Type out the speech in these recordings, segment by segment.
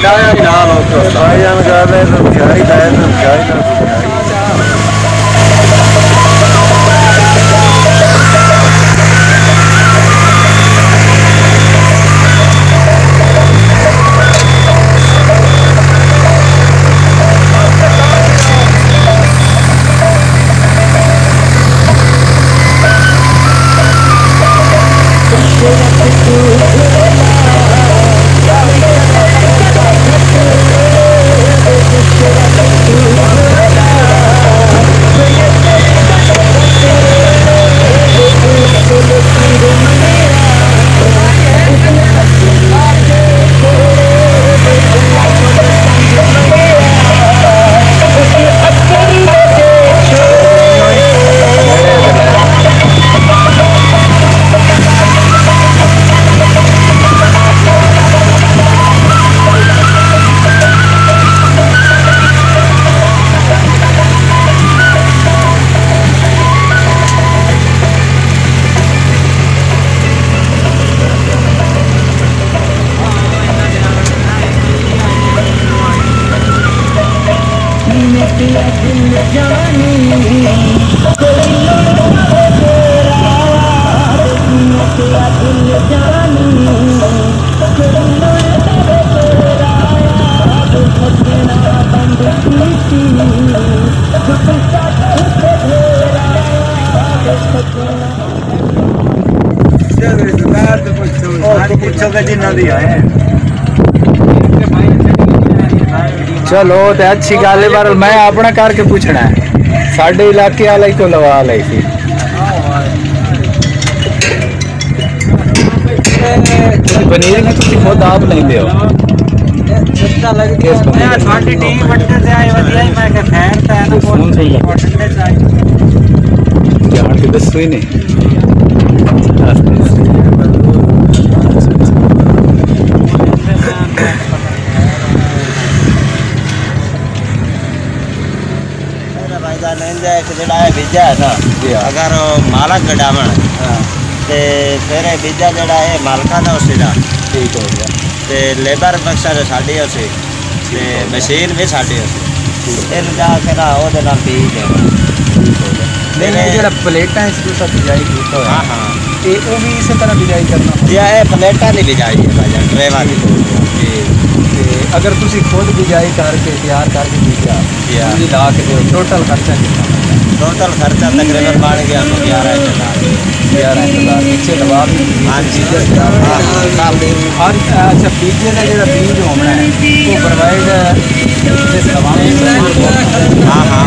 समझाया ही ना लोग भाईजान कर रहे समझाई लाए समझाई ना समझाई चलो तो अच्छी गल है पर मैं अपना करके पूछना है साढ़े इलाके वाले को लवा लाई थी पनीर में तुम खुद आप लेंदे हो जान के दसो ही नहीं बीजा है ना अगर मालक गडावन तो फिर बीजा जड़ा है मालका का उसी का ठीक हो गया तो लेबर बक्सा जो साड़ी उसी ते मशीन भी साड़ी उसी फिर जाके ना वो बीज है जो प्लेटा सब बिजाई की हाँ हाँ ये वो भी इसी तरह बिजाई करना ये प्लेटा नहीं बिजाई है भाई ट्रे वाली अगर तुम खुद बिजाई करके तैयार करके बीजा ला के दो टोटल खर्चा कितना टोटल खर्चा तकरीबन बढ़ गया तो 11,000 पीछे दवा भी हाँ जी अच्छा बीजे का जो बीज होना है वो प्रोवाइड हाँ हाँ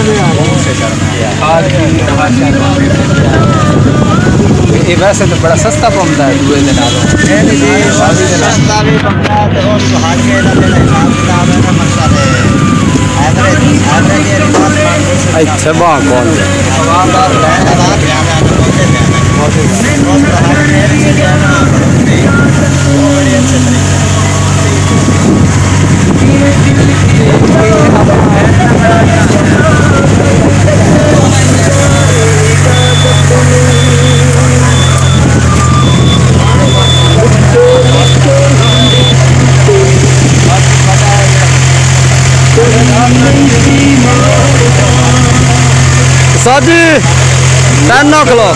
ये वैसे तो बड़ा सस्ता पड़ता है दूए दिन सस्ता भी पड़ता है तो हर अच्छा वहाँ कौन साजी 10 o'clock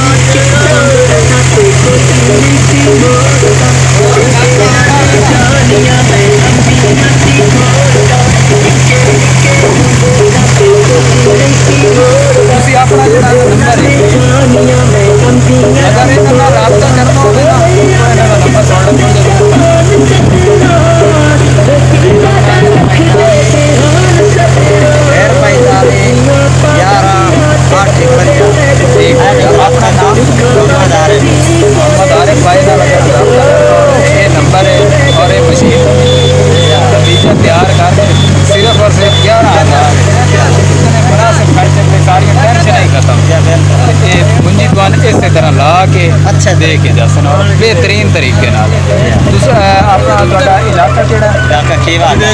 अपना जो नंबर है अगर इतना रास्ता करना होगा ना नंबर ये नंबर है और ये मशीन बीजा तैयार करके सिर्फ और सिर्फ 11,000 बड़ा से खर्चे पे सारी टेंशन ही खत्म ये मुंजी दुकान इस तरह ला के अच्छा दे के दसन और बेहतरीन तरीके नाल अपना इलाका केड़ा कीवाड़ा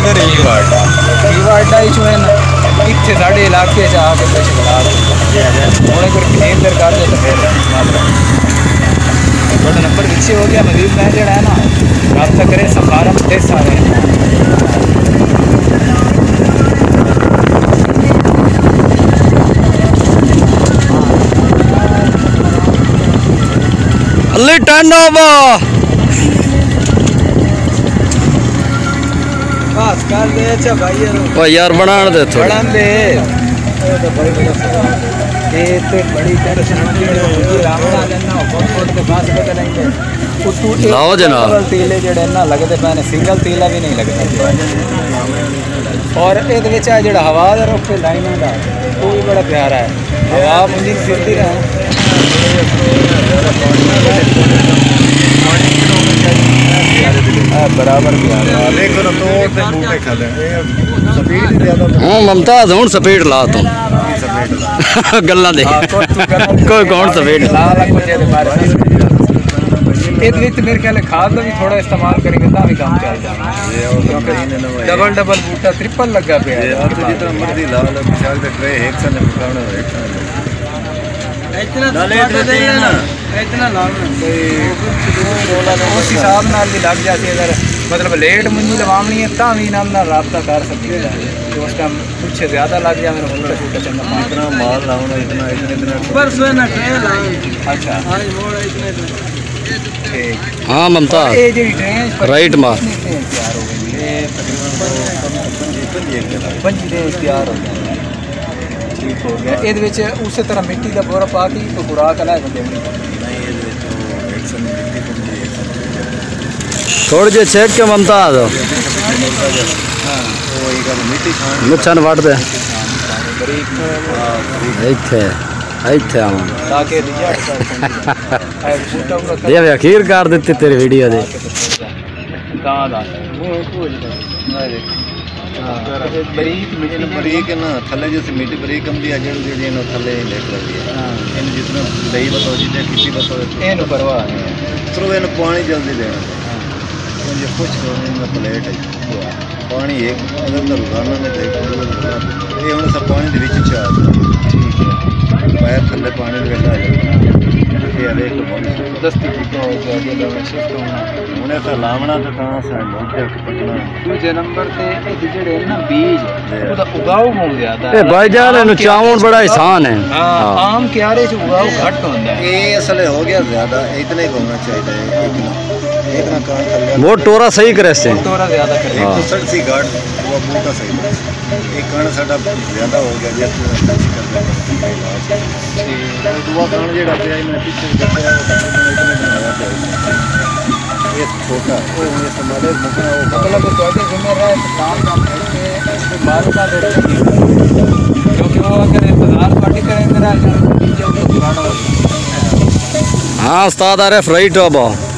ही चुने इतने साढ़े इलाके च आके कुछ बना हूँ अगर केंद्र कर दे तो फिर थोड़ा नंबर पीछे हो गया मजीद मैं जड़ा है ना रब्ता करे सफारम दे सारे अल्ली टर्न ओवर बस कर दे अच्छा भाई यार बनान दे थोड़ा बनान दे तो भाई ये तो बड़ी टेंशन होती है रावणा जन्ना बहुत के पास पता नहीं है लाओ जनाब तीले जेड़े ना लगते पैने सिंगल तीला भी नहीं लगता और ये जो हवा का रुख लाइन का वो भी बड़ा प्यारा है हवा मुझे फिरती रहे बराबर मुमताज हूँ स्पीड ला तू गल्ला दे कोई कौन स्पीड मेरे ख्याल खाद का भी थोड़ा इस्तेमाल करेंगे तो भी काम चल जाएगा डबल डबल बूटा ट्रिपल लगा पे उस हिसाब नाल भी लग जाती है अगर मतलब लेट मुंजी लवावनी है तो भी नाम ना रब्ता कर सकती है तो उस टाइम कुछ ज़्यादा लग जाए मेरा बूटा छूटा चंगा इतना माल लाना इतना परसों ना ट्रेन अच्छा हाँ ममता राइट मार तैयार हो गया ठीक हो गया ये उस तरह मिट्टी का बोरा पा के तो खुराक अलग देनी थोड़ी जी चेक के ममता आ जाओ मुच्छन वाट दे ये अखीर कर देती तेरी वीडियो दे बरीक ना थले जैसे मिट्टी बरीक कम दी अजड़ दी नो थले लेट लगी है इन जितना दही बताओ जितने किसी बताओ एनु परवाह है सिर्फ इन पानी जल्दी देना ये कुछ में प्लेट है पानी एक अगर तो रोजाना में दे ये हुन सब पानी दे विच चा पैर थले पानी दे वेला ये अरे को दस्ती को हुन ऐसा लावना तो कहां से मोटे पटना दूसरे नंबर पे ये जेड़े ना बीज ओदा उगाव बहुत ज्यादा है भाईजान नु चावण बड़ा आसान है हां आम क्यारे च उगाव घट होंदा है ये असल हो गया ज्यादा इतने ही होना चाहिए इतना कान थले वो टोरा सही करे से टोरा ज्यादा करे तो सड़सी गाड़ वो बूटा सही एक कान साडा ज्यादा हो गया जब दुआ कान जेड़ा पे मैंने पीछे देखा इतने बनाया था ये छोटा वो ये समाले मुकना वो मतलब तो आगे जिम्मे रहा काम काम करके बाल का दे क्योंकि वो अगर इंतजार पार्टी करेंगे ना नीचे वो पुराना हाँ उस्ताद आरिफ राइट अब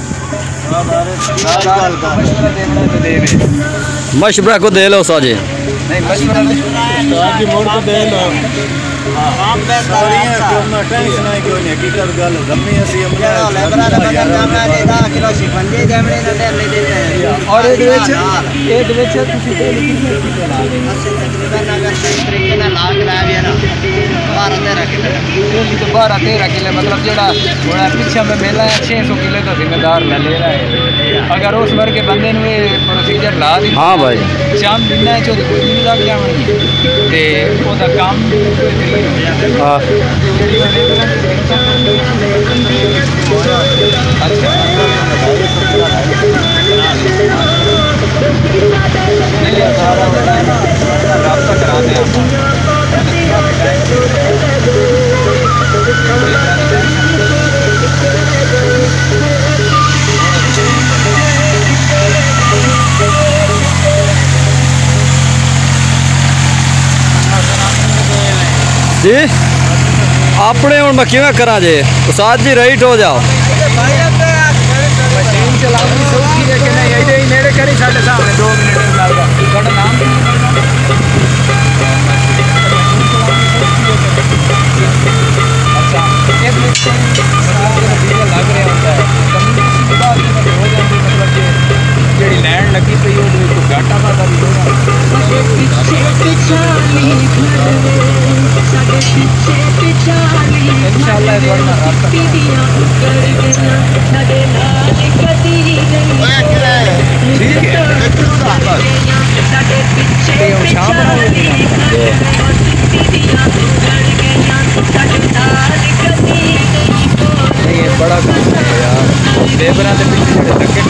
मशवरा को दे लो साजे नहीं मशवरा की मोड़ को दे लो आप पे सारियां क्यों टेंशन है क्यों नहीं हकीकत गल गम्मी असी हमने लेबरा दा बदन जामना दे 10 किलो शिफंजे जमने ना दे ले दे और एक विच ਤੁਸੀਂ तेल कितने किलो ला रहे हो तकरीबन अगर सही तरीके ना लाग लावे ना 12-13 किलो ये तो 12-13 किलो मतलब जेड़ा थोड़ा पीछे में मेला है 600 किलो का जिम्मेदार ले रहा है अगर उस वर्ग के बंदे ने प्रोसीजर ला दी हाँ भाई शाम दिन है जो कोई नहीं लग जावणगी ते ओदा काम हां अच्छा नहीं सारा रास्ता कराते हैं जी अपने हूँ मैं किवें करा जे उस्ताद जी राइट हो जाओ मशीन चलानी सौखी है कि नहीं ऐसे ही मेरे करी साढ़े सामने 2 मिनट लगेगा थोड़ा नाम अच्छा एक मिनट लग रहा होता है कम्युनिकेशन बात हो जाती मतलब जी लैंड लगी पई हो तो घाटा वादा भी होगा इंशाल्लाह इस बार रास्ता लेबरां दे पिछे जेह्ड़े धक्के